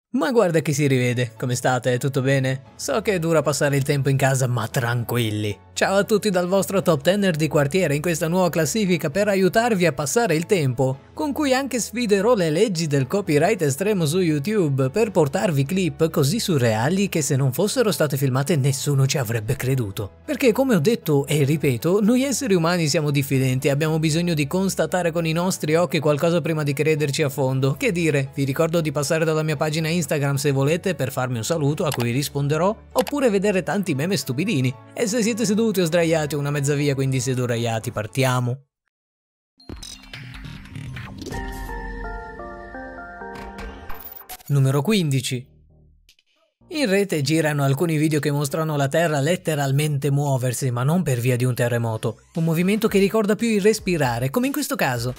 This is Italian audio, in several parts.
Ma guarda chi si rivede, come state? Tutto bene? So che è dura passare il tempo in casa, ma tranquilli! Ciao a tutti dal vostro top tenner di quartiere in questa nuova classifica per aiutarvi a passare il tempo, con cui anche sfiderò le leggi del copyright estremo su YouTube per portarvi clip così surreali che se non fossero state filmate nessuno ci avrebbe creduto. Perché come ho detto e ripeto, noi esseri umani siamo diffidenti, abbiamo bisogno di constatare con i nostri occhi qualcosa prima di crederci a fondo. Che dire, vi ricordo di passare dalla mia pagina Instagram se volete per farmi un saluto a cui risponderò, oppure vedere tanti meme stupidini. E se siete seduti o sdraiati o una mezza via, quindi sedoraiati, partiamo. Numero 15. In rete girano alcuni video che mostrano la Terra letteralmente muoversi, ma non per via di un terremoto. Un movimento che ricorda più il respirare, come in questo caso.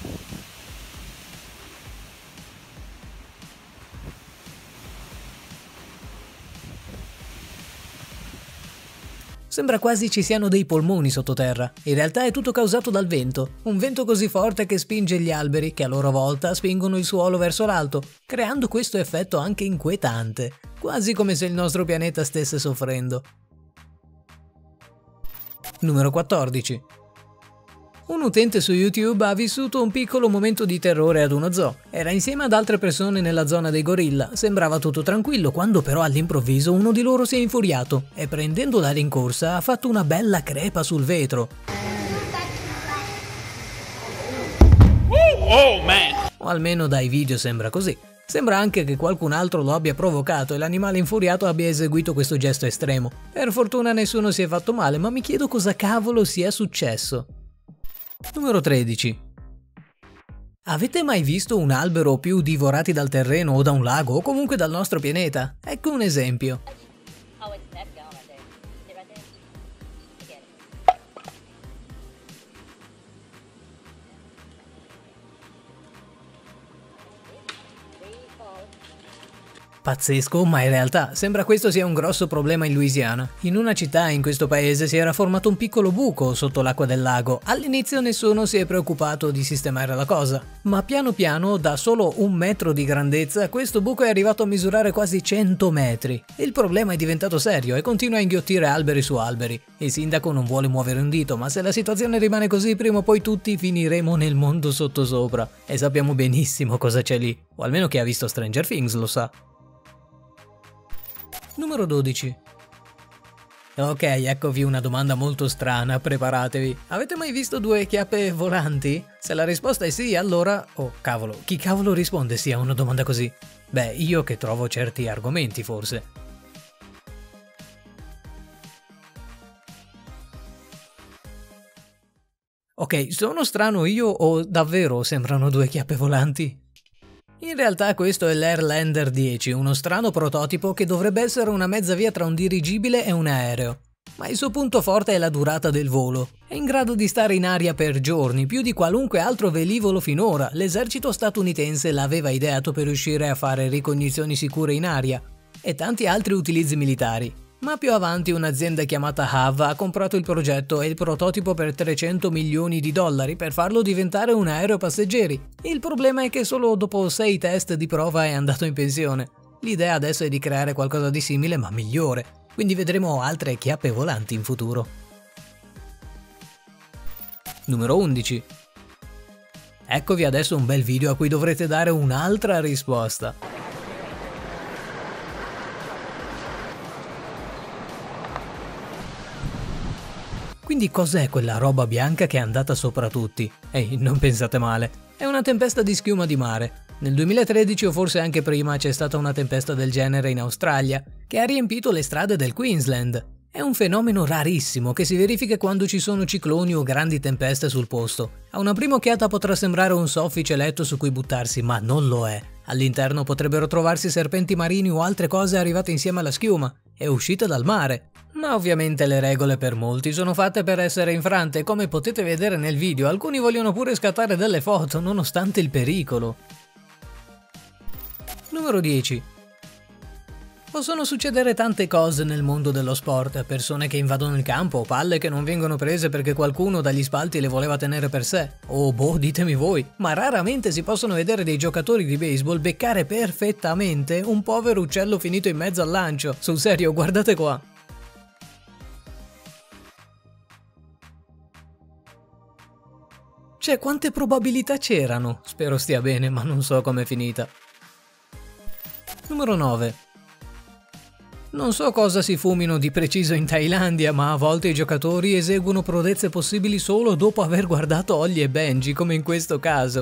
Sembra quasi ci siano dei polmoni sottoterra. In realtà è tutto causato dal vento. Un vento così forte che spinge gli alberi, che a loro volta spingono il suolo verso l'alto, creando questo effetto anche inquietante, quasi come se il nostro pianeta stesse soffrendo. Numero 14. Un utente su YouTube ha vissuto un piccolo momento di terrore ad uno zoo. Era insieme ad altre persone nella zona dei gorilla, sembrava tutto tranquillo quando però all'improvviso uno di loro si è infuriato e prendendo la rincorsa ha fatto una bella crepa sul vetro. Oh man! O almeno dai video sembra così. Sembra anche che qualcun altro lo abbia provocato e l'animale infuriato abbia eseguito questo gesto estremo. Per fortuna nessuno si è fatto male, ma mi chiedo cosa cavolo sia successo. Numero 13. Avete mai visto un albero o più divorati dal terreno o da un lago o comunque dal nostro pianeta? Ecco un esempio. Pazzesco, ma in realtà sembra questo sia un grosso problema in Louisiana. In una città in questo paese si era formato un piccolo buco sotto l'acqua del lago. All'inizio nessuno si è preoccupato di sistemare la cosa, ma piano piano, da solo 1 metro di grandezza, questo buco è arrivato a misurare quasi 100 metri. Il problema è diventato serio e continua a inghiottire alberi su alberi. Il sindaco non vuole muovere un dito, ma se la situazione rimane così, prima o poi tutti finiremo nel mondo sottosopra. E sappiamo benissimo cosa c'è lì, o almeno chi ha visto Stranger Things lo sa. Numero 12. Ok, eccovi una domanda molto strana, preparatevi. Avete mai visto 2 chiappe volanti? Se la risposta è sì, allora... Oh, cavolo, chi cavolo risponde sì a una domanda così? Beh, io che trovo certi argomenti, forse. Ok, sono strano io o davvero sembrano 2 chiappe volanti? In realtà questo è l'Airlander 10, uno strano prototipo che dovrebbe essere una mezza via tra un dirigibile e un aereo. Ma il suo punto forte è la durata del volo. È in grado di stare in aria per giorni, più di qualunque altro velivolo finora. L'esercito statunitense l'aveva ideato per riuscire a fare ricognizioni sicure in aria e tanti altri utilizzi militari. Ma più avanti un'azienda chiamata HAV ha comprato il progetto e il prototipo per $300 milioni per farlo diventare un aereo passeggeri. Il problema è che solo dopo 6 test di prova è andato in pensione. L'idea adesso è di creare qualcosa di simile ma migliore, quindi vedremo altre chiappe volanti in futuro. Numero 11. Eccovi adesso un bel video a cui dovrete dare un'altra risposta. Quindi cos'è quella roba bianca che è andata sopra tutti? Ehi, non pensate male, è una tempesta di schiuma di mare. Nel 2013 o forse anche prima c'è stata una tempesta del genere in Australia, che ha riempito le strade del Queensland. È un fenomeno rarissimo che si verifica quando ci sono cicloni o grandi tempeste sul posto. A una prima occhiata potrà sembrare un soffice letto su cui buttarsi, ma non lo è. All'interno potrebbero trovarsi serpenti marini o altre cose arrivate insieme alla schiuma e uscite dal mare. Ma ovviamente le regole per molti sono fatte per essere infrante, come potete vedere nel video, alcuni vogliono pure scattare delle foto nonostante il pericolo. Numero 10. Possono succedere tante cose nel mondo dello sport, persone che invadono il campo, palle che non vengono prese perché qualcuno dagli spalti le voleva tenere per sé. Oh boh, ditemi voi, ma raramente si possono vedere dei giocatori di baseball beccare perfettamente un povero uccello finito in mezzo al lancio. Sul serio, guardate qua. Cioè, quante probabilità c'erano? Spero stia bene, ma non so com'è finita. Numero 9. Non so cosa si fumino di preciso in Thailandia, ma a volte i giocatori eseguono prodezze possibili solo dopo aver guardato Holly e Benji, come in questo caso.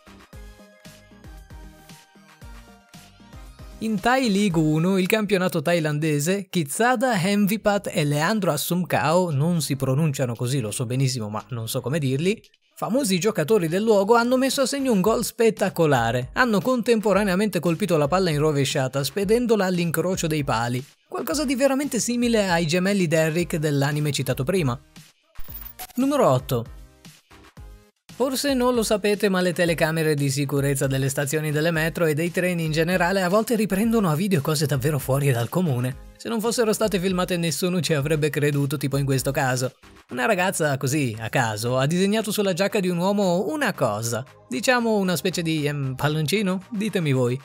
In Thai League 1, il campionato thailandese, Kitsada Hemvipat e Leandro Assumkao, non si pronunciano così, lo so benissimo, ma non so come dirli, famosi giocatori del luogo, hanno messo a segno un gol spettacolare. Hanno contemporaneamente colpito la palla in rovesciata, spedendola all'incrocio dei pali. Qualcosa di veramente simile ai gemelli Derrick dell'anime citato prima. Numero 8. Forse non lo sapete, ma le telecamere di sicurezza delle stazioni delle metro e dei treni in generale a volte riprendono a video cose davvero fuori dal comune. Se non fossero state filmate nessuno ci avrebbe creduto, tipo in questo caso. Una ragazza, così, a caso, ha disegnato sulla giacca di un uomo una cosa. Diciamo una specie di palloncino? Ditemi voi.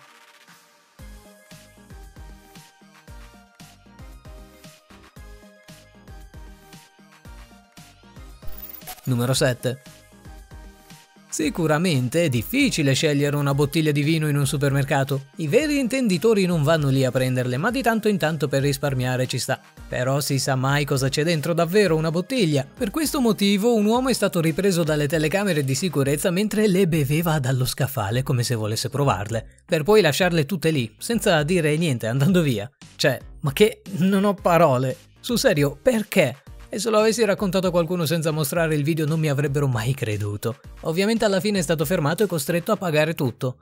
Numero 7. Sicuramente è difficile scegliere una bottiglia di vino in un supermercato. I veri intenditori non vanno lì a prenderle, ma di tanto in tanto per risparmiare ci sta. Però si sa mai cosa c'è dentro davvero una bottiglia. Per questo motivo un uomo è stato ripreso dalle telecamere di sicurezza mentre le beveva dallo scaffale come se volesse provarle, per poi lasciarle tutte lì, senza dire niente, andando via. Cioè, ma che... non ho parole. Sul serio, perché? E se lo avessi raccontato a qualcuno senza mostrare il video non mi avrebbero mai creduto. Ovviamente alla fine è stato fermato e costretto a pagare tutto.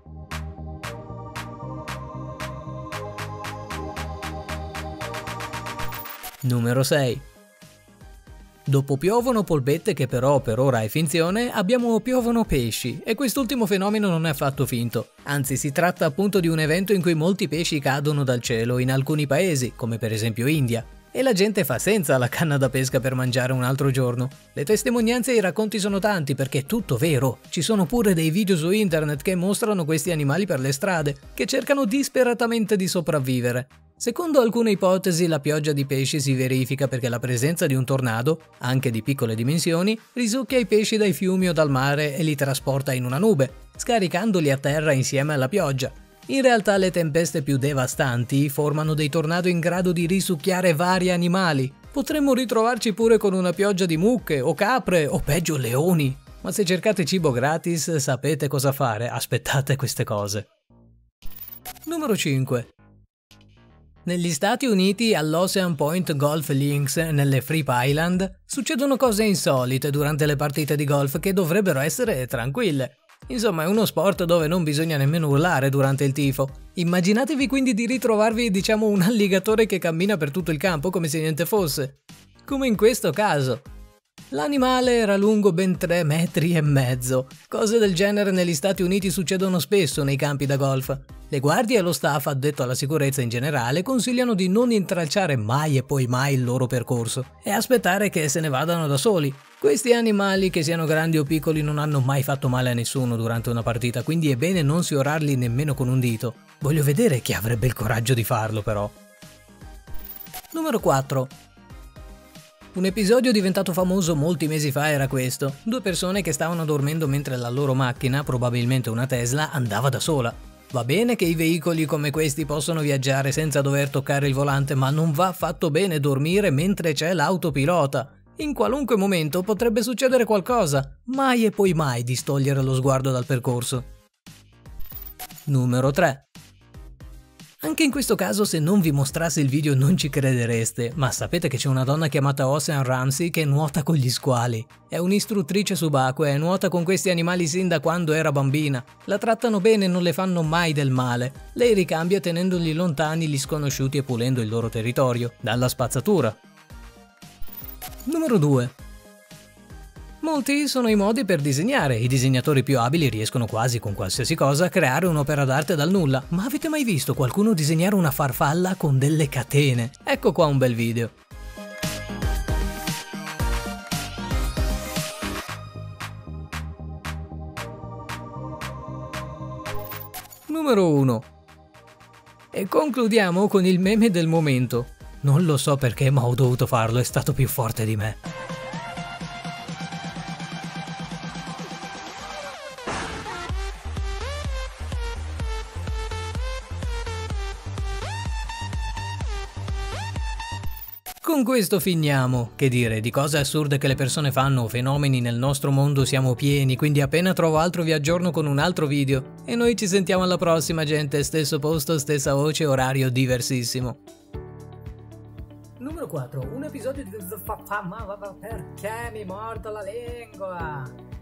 Numero 6. Dopo piovono polpette, che però per ora è finzione, abbiamo piovono pesci, e quest'ultimo fenomeno non è affatto finto. Anzi, si tratta appunto di un evento in cui molti pesci cadono dal cielo in alcuni paesi, come per esempio India. E la gente fa senza la canna da pesca per mangiare un altro giorno. Le testimonianze e i racconti sono tanti perché è tutto vero. Ci sono pure dei video su internet che mostrano questi animali per le strade, che cercano disperatamente di sopravvivere. Secondo alcune ipotesi, la pioggia di pesci si verifica perché la presenza di un tornado, anche di piccole dimensioni, risucchia i pesci dai fiumi o dal mare e li trasporta in una nube, scaricandoli a terra insieme alla pioggia. In realtà le tempeste più devastanti formano dei tornado in grado di risucchiare vari animali. Potremmo ritrovarci pure con una pioggia di mucche o capre o peggio leoni. Ma se cercate cibo gratis sapete cosa fare, aspettate queste cose. Numero 5. Negli Stati Uniti, all'Ocean Point Golf Links, nelle Fripp Island, succedono cose insolite durante le partite di golf che dovrebbero essere tranquille. Insomma, è uno sport dove non bisogna nemmeno urlare durante il tifo. Immaginatevi quindi di ritrovarvi, diciamo, un alligatore che cammina per tutto il campo come se niente fosse. Come in questo caso. L'animale era lungo ben 3,5 metri. Cose del genere negli Stati Uniti succedono spesso nei campi da golf. Le guardie e lo staff, addetto alla sicurezza in generale, consigliano di non intralciare mai e poi mai il loro percorso e aspettare che se ne vadano da soli. Questi animali, che siano grandi o piccoli, non hanno mai fatto male a nessuno durante una partita, quindi è bene non sfiorarli nemmeno con un dito. Voglio vedere chi avrebbe il coraggio di farlo, però. Numero 4. Un episodio diventato famoso molti mesi fa era questo. 2 persone che stavano dormendo mentre la loro macchina, probabilmente una Tesla, andava da sola. Va bene che i veicoli come questi possono viaggiare senza dover toccare il volante, ma non va affatto bene dormire mentre c'è l'autopilota. In qualunque momento potrebbe succedere qualcosa, mai e poi mai distogliere lo sguardo dal percorso. Numero 3. Anche in questo caso, se non vi mostrassi il video non ci credereste, ma sapete che c'è una donna chiamata Ocean Ramsey che nuota con gli squali. È un'istruttrice subacquea e nuota con questi animali sin da quando era bambina. La trattano bene e non le fanno mai del male. Lei ricambia tenendoli lontani gli sconosciuti e pulendo il loro territorio, dalla spazzatura. Numero 2. Molti sono i modi per disegnare, i disegnatori più abili riescono quasi con qualsiasi cosa a creare un'opera d'arte dal nulla, ma avete mai visto qualcuno disegnare una farfalla con delle catene? Ecco qua un bel video. Numero 1. E concludiamo con il meme del momento. Non lo so perché, ma ho dovuto farlo, è stato più forte di me. Con questo finiamo. Che dire, di cose assurde che le persone fanno o fenomeni nel nostro mondo siamo pieni, quindi appena trovo altro vi aggiorno con un altro video. E noi ci sentiamo alla prossima, gente, stesso posto, stessa voce, orario diversissimo. Numero 4, un episodio di... Perché mi mordo la lingua?